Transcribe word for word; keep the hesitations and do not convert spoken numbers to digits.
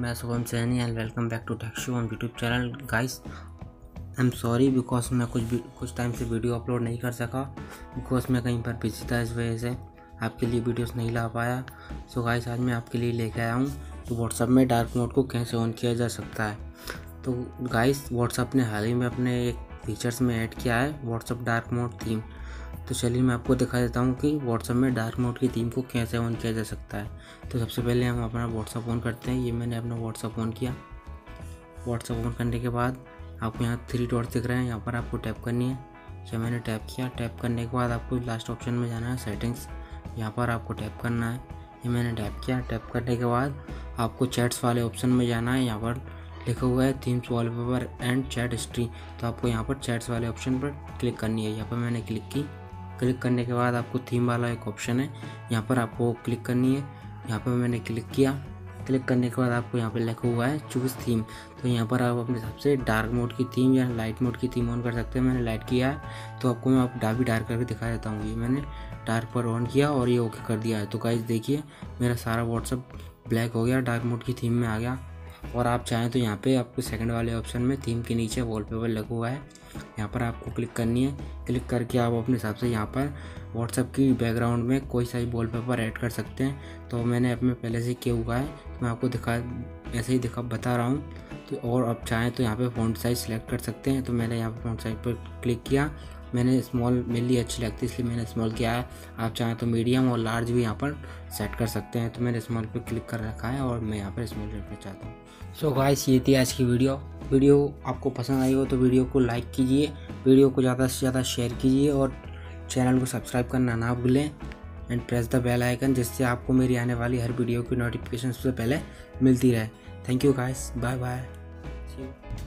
मैं Shubham Saini and welcome back to tech Shubham YouTube channel. Guys I am sorry because मैं कुछ कुछ टाइम से वीडियो अपलोड नहीं कर सका बिकॉज मैं कहीं पर बिजी था, इस वजह से आपके लिए वीडियोस नहीं ला पाया। सो गाइस आज मैं आपके लिए लेके आया हूँ तो व्हाट्सअप में डार्क मोड को कैसे ऑन किया जा सकता है। तो गाइस व्हाट्सअप ने हाल ही में अपने एक फीचर्स में ऐड किया है व्हाट्सअप डार्क मोड थीम। तो चलिए मैं आपको दिखा देता हूँ कि व्हाट्सअप में डार्क मोड की थीम को कैसे ऑन किया जा सकता है। तो सबसे पहले हम अपना व्हाट्सअप ऑन करते हैं। ये मैंने अपना व्हाट्सअप ऑन किया। व्हाट्सअप ऑन करने के बाद आपको यहाँ थ्री डॉट्स दिख रहे हैं, यहाँ पर आपको टैप करनी है। जब मैंने टैप किया, टैप करने के बाद आपको लास्ट ऑप्शन में जाना है सेटिंग्स, यहाँ पर आपको टैप करना है। ये मैंने टैप किया। टैप करने के बाद आपको चैट्स वाले ऑप्शन में जाना है। यहाँ पर लिखा हुआ है themes wallpaper and chat history, तो आपको यहाँ पर चैट्स वाले ऑप्शन पर क्लिक करनी है। यहाँ पर मैंने क्लिक की। क्लिक करने के बाद आपको थीम वाला एक ऑप्शन है, यहाँ पर आपको क्लिक करनी है। यहाँ पर मैंने क्लिक किया। क्लिक करने के बाद आपको यहाँ पर लिखा हुआ है चूज़ थीम, तो यहाँ पर आप अपने हिसाब से डार्क मोड की थीम या लाइट मोड की थीम ऑन कर सकते हैं। मैंने लाइट किया है तो आपको मैं आप डाबी डार्क करके दिखा देता हूँ। ये मैंने डार्क पर ऑन किया और ये ओके कर दिया है। तो गाइस देखिए मेरा सारा व्हाट्सअप ब्लैक हो गया, डार्क मोड की थीम में आ गया। और आप चाहें तो यहाँ पे आपको सेकंड वाले ऑप्शन में थीम के नीचे वॉलपेपर लगा हुआ है, यहाँ पर आपको क्लिक करनी है। क्लिक करके आप अपने हिसाब से यहाँ पर व्हाट्सअप की बैकग्राउंड में कोई सा भी वॉलपेपर ऐड कर सकते हैं। तो मैंने अपने पहले से किया हुआ है, तो मैं आपको दिखा ऐसे ही दिखा बता रहा हूँ। तो और आप चाहें तो यहाँ पे फ़ॉन्ट साइज़ सेलेक्ट कर सकते हैं। तो मैंने यहाँ पर फ़ॉन्ट साइज़ पर क्लिक किया। मैंने स्मॉल मेरे लिए अच्छी लगती है इसलिए मैंने स्मॉल किया है। आप चाहें तो मीडियम और लार्ज भी यहाँ पर सेट कर सकते हैं। तो मैंने स्मॉल पे क्लिक कर रखा है और मैं यहाँ पर स्मॉल रखना चाहता हूँ। सो गाइस ये थी आज की वीडियो। वीडियो आपको पसंद आई हो तो वीडियो को लाइक कीजिए, वीडियो को ज़्यादा से ज़्यादा शेयर कीजिए और चैनल को सब्सक्राइब करना ना भूलें and press the bell icon, जिससे आपको मेरी आने वाली हर वीडियो की नोटिफिकेशन सबसे पहले मिलती रहे। Thank you guys, bye bye.